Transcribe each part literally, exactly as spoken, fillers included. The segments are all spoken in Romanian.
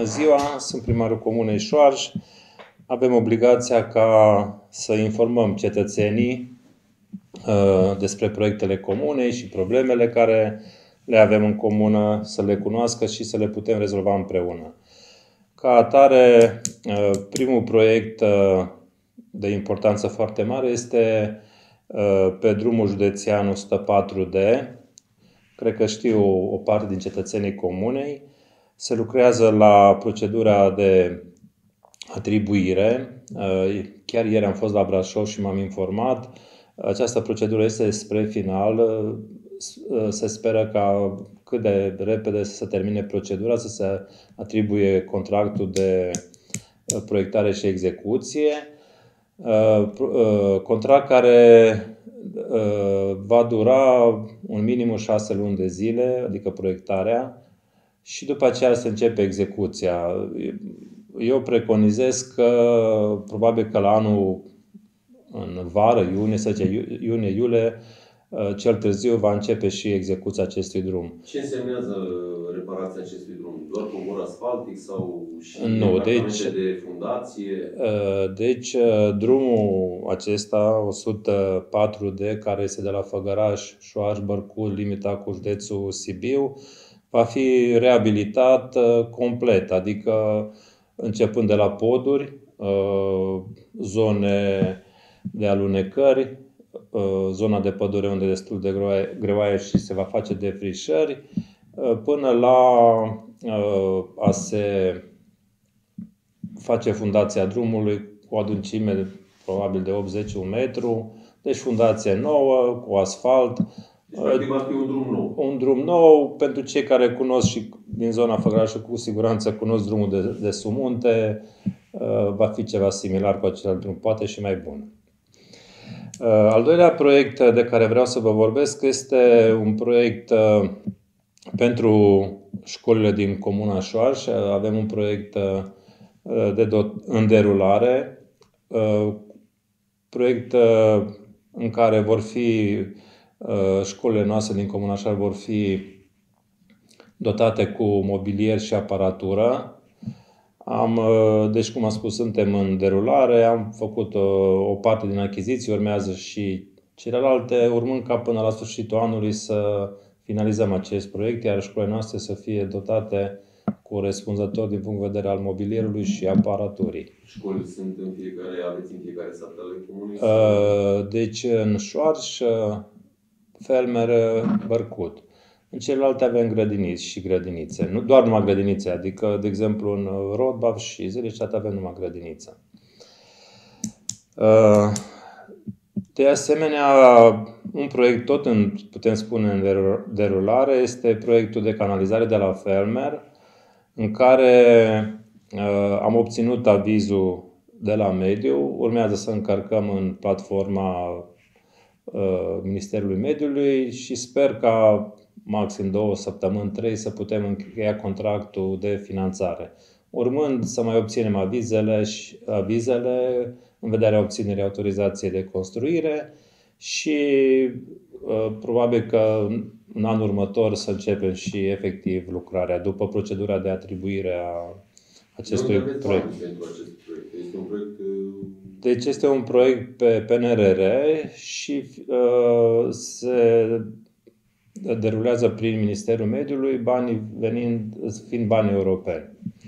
Bună ziua, sunt primarul Comunei Șoarj. Avem obligația ca să informăm cetățenii uh, despre proiectele comunei și problemele care le avem în comună, să le cunoască și să le putem rezolva împreună. Ca atare, uh, primul proiect uh, de importanță foarte mare este uh, pe drumul județean o sută patru D. Cred că știu o parte din cetățenii comunei. Se lucrează la procedura de atribuire. Chiar ieri am fost la Brașov și m-am informat. Această procedură este spre final. Se speră ca cât de repede să se termine procedura, să se atribuie contractul de proiectare și execuție. Contract care va dura un minimum șase luni de zile, adică proiectarea, și după aceea se începe execuția. Eu preconizez că probabil că la anul, în vară, iunie, să zice, iunie-iulie, cel târziu va începe și execuția acestui drum. Ce însemnează reparația acestui drum? Doar cobor asfaltic sau și nu, deci, de fundație? Deci drumul acesta, o sută patru D, care este de la Făgăraș, Șoarj, Bărcud, limita cu județul Sibiu, va fi reabilitat complet, adică începând de la poduri, zone de alunecări, zona de pădure unde e destul de greoaie și se va face defrișări, până la a se face fundația drumului cu o adâncime probabil de optzeci metru, deci fundație nouă, cu asfalt. Deci, practic, va fi un drum nou. Un drum nou. Pentru cei care cunosc și din zona Făgărașului, cu siguranță cunosc drumul de, de Sumunte, va fi ceva similar cu acel drum, poate și mai bun. Al doilea proiect de care vreau să vă vorbesc este un proiect pentru școlile din Comuna Șoarj. Avem un proiect de în derulare, proiect în care vor fi școlile noastre din Comuna Șoarj vor fi dotate cu mobilier și aparatură. Am, deci, cum am spus, suntem în derulare, am făcut o, o parte din achiziții, urmează și celelalte, urmând ca până la sfârșitul anului să finalizăm acest proiect, iar școlile noastre să fie dotate corespunzător din punct de vedere al mobilierului și aparaturii. Școli sunt în fiecare, aveți în fiecare sat ale comunei? Deci în Șoarj, Felmer, Bărcud. În celelalte avem grădiniți și grădinițe. Nu doar numai grădinițe, adică, de exemplu, în Rodbav și Zilișat avem numai grădiniță. De asemenea, un proiect tot, în, putem spune, în derulare este proiectul de canalizare de la Felmer, în care uh, am obținut avizul de la mediu. Urmează să încărcăm în platforma uh, Ministerului Mediului și sper ca maxim două săptămâni, trei, să putem încheia contractul de finanțare. Urmând să mai obținem avizele, și, avizele în vederea obținerii autorizației de construire și uh, probabil că în anul următor să începem și efectiv lucrarea după procedura de atribuire a acestui proiect. Pentru acest proiect. Este un proiect... Deci este un proiect pe P N R R și uh, se derulează prin Ministerul Mediului, banii venind, fiind bani europeni.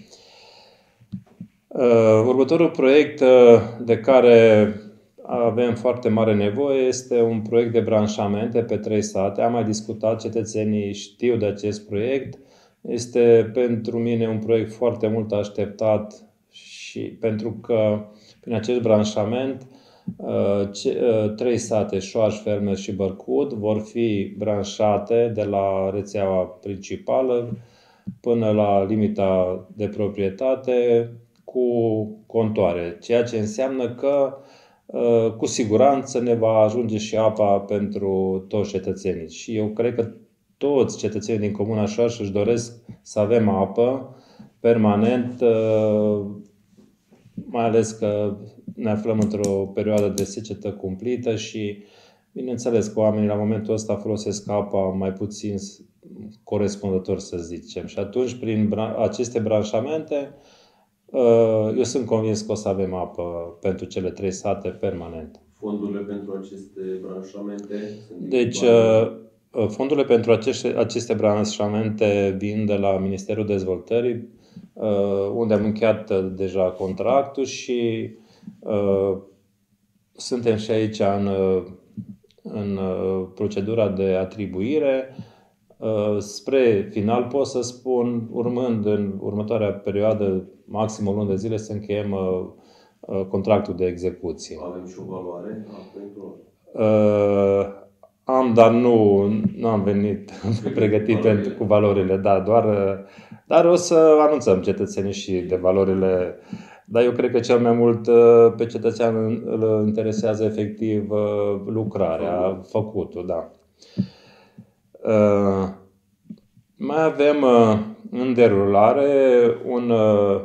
Uh, următorul proiect uh, de care avem foarte mare nevoie este un proiect de branșamente pe trei sate. Am mai discutat, cetățenii știu de acest proiect. Este pentru mine un proiect foarte mult așteptat și pentru că prin acest branșament trei sate, Șoarj, Felmer și Bărcud, vor fi branșate de la rețeaua principală până la limita de proprietate cu contoare, ceea ce înseamnă că cu siguranță ne va ajunge și apa pentru toți cetățenii. Și eu cred că toți cetățenii din Comuna Șoarj își doresc să avem apă permanent, mai ales că ne aflăm într-o perioadă de secetă cumplită și bineînțeles că oamenii la momentul ăsta folosesc apa mai puțin corespunzător, să zicem. Și atunci, prin aceste branșamente, eu sunt convins că o să avem apă pentru cele trei sate permanent. Fondurile pentru aceste branșamente sunt Deci, fondurile pentru aceste, aceste branșamente vin de la Ministerul Dezvoltării, unde am încheiat deja contractul și uh, suntem și aici în, în procedura de atribuire. Uh, spre final pot să spun, urmând în următoarea perioadă, maxim o lună de zile, să încheiem uh, contractul de execuție. Avem și o valoare a proiectului? Uh, am, dar nu, nu am venit pregătit pentru, cu valorile, da, doar, dar o să anunțăm cetățenii și de valorile. Dar eu cred că cel mai mult pe cetățean îl interesează efectiv lucrarea, făcutul, da. Uh, mai avem uh, în derulare un, uh,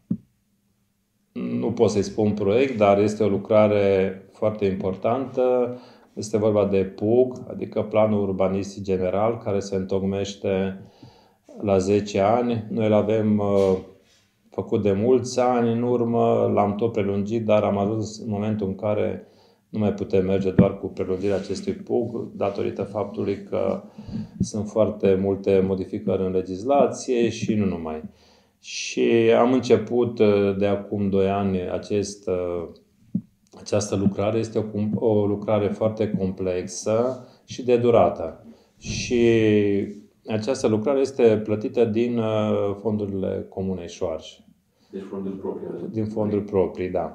nu pot să-i spun proiect, dar este o lucrare foarte importantă. Este vorba de P U G, adică Planul Urbanistic General, care se întocmește la zece ani. Noi îl avem uh, făcut de mulți ani în urmă, l-am tot prelungit, dar am ajuns în momentul în care nu mai putem merge doar cu prelungirea acestui P U G, datorită faptului că sunt foarte multe modificări în legislație și nu numai. Și am început de acum doi ani acest, această lucrare. Este o, o lucrare foarte complexă și de durată. Și această lucrare este plătită din fondurile Comunei Șoarș. Deci fonduri proprii. Din fonduri proprii, da.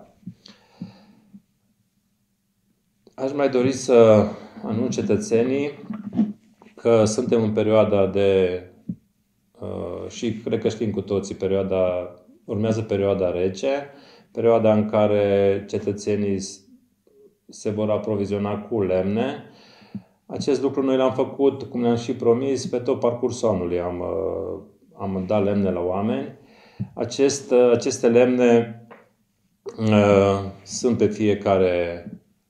Aș mai dori să anunț cetățenii că suntem în perioada de, uh, și cred că știm cu toții, perioada, urmează perioada rece, perioada în care cetățenii se vor aproviziona cu lemne. Acest lucru noi l-am făcut, cum ne-am și promis, pe tot parcursul anului am, uh, am dat lemne la oameni. Acest, uh, aceste lemne uh, sunt pe fiecare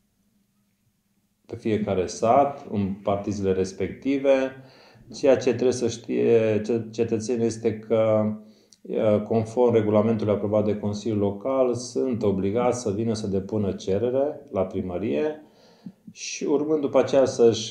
pe fiecare sat, în partizile respective. Ceea ce trebuie să știe cetățenii este că, conform regulamentului aprobat de Consiliul Local, sunt obligați să vină să depună cerere la primărie și urmând după aceea să-și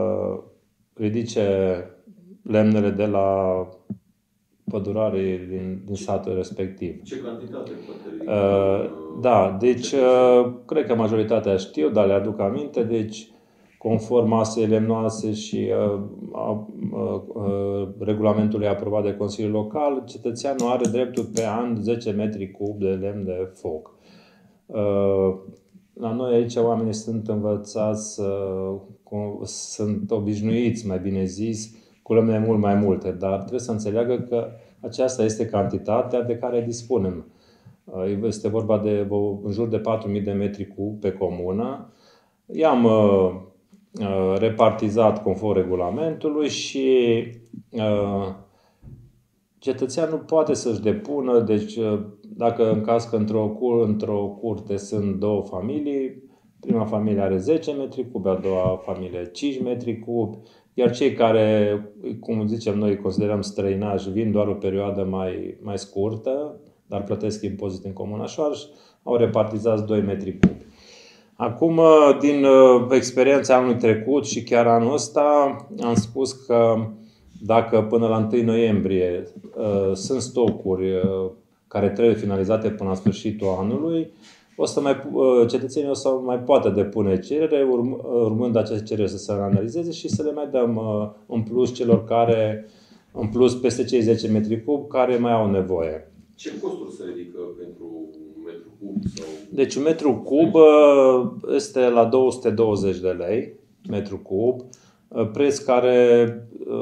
ridice lemnele de la pădurarii din, din satul respectiv. Ce cantitate poate uh, Da, deci uh, cred că majoritatea știu, dar le aduc aminte. Deci, conform masei lemnoase și uh, uh, uh, regulamentului aprobat de Consiliul Local, cetățeanul are dreptul pe an zece metri cub de lemn de foc. Uh, la noi aici oamenii sunt învățați, uh, cu, sunt obișnuiți, mai bine zis, cu lemne mult mai multe, dar trebuie să înțeleagă că aceasta este cantitatea de care dispunem. Este vorba de în jur de patru mii de metri cub pe comună. I-am uh, repartizat conform regulamentului și uh, cetățeanul poate să-și depună, deci uh, dacă în caz că într-o, într-o curte sunt două familii, prima familie are zece metri cub, a doua familie cinci metri cub, iar cei care, cum zicem noi, considerăm străinași, vin doar o perioadă mai, mai scurtă, dar plătesc impozit în Comuna Șoarș, au repartizați doi metri cub. Acum, din experiența anului trecut și chiar anul ăsta, am spus că dacă până la întâi noiembrie sunt stocuri care trebuie finalizate până la sfârșitul anului, o să mai, cetățenii o să mai poată depune cerere, urm, urmând aceste cereri să se analizeze și să le mai dăm în plus celor care, în plus peste cei zece metri cub, care mai au nevoie. Ce costuri se ridică pentru un metru cub? Sau... Deci un metru cub este la două sute douăzeci de lei, metru cub, preț, care,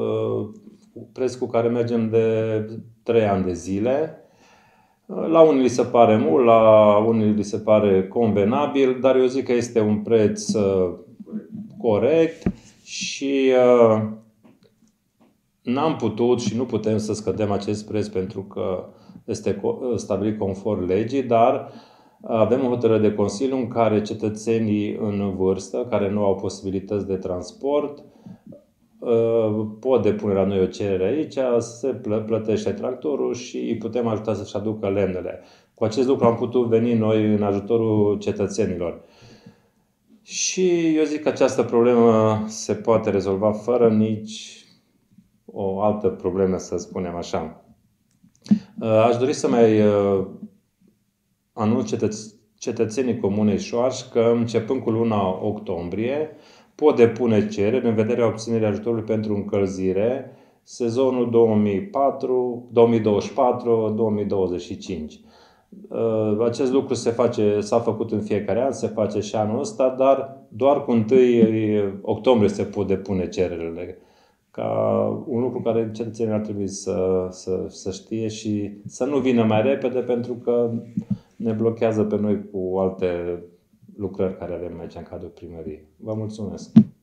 preț cu care mergem de trei ani de zile. La unii li se pare mult, la unii li se pare convenabil, dar eu zic că este un preț uh, corect și uh, n-am putut și nu putem să scădem acest preț pentru că este stabilit conform legii, dar avem o hotărâre de Consiliu în care cetățenii în vârstă, care nu au posibilități de transport, pot depune la noi o cerere aici, se plătește tractorul și îi putem ajuta să-și aducă lemnele. Cu acest lucru am putut veni noi în ajutorul cetățenilor. Și eu zic că această problemă se poate rezolva fără nici o altă problemă, să spunem așa. Aș dori să mai anunț cetățenii Comunei Șoarș că începând cu luna octombrie pot depune cereri în vederea obținerii ajutorului pentru încălzire sezonul două mii patru, două mii douăzeci și patru două mii douăzeci și cinci. Acest lucru se face, s-a făcut în fiecare an, se face și anul ăsta, dar doar cu întâi octombrie se pot depune cererile. Ca un lucru care cetățenii ar trebui să, să, să știe și să nu vină mai repede, pentru că ne blochează pe noi cu alte lucrări care avem aici în cadrul primăriei. Vă mulțumesc!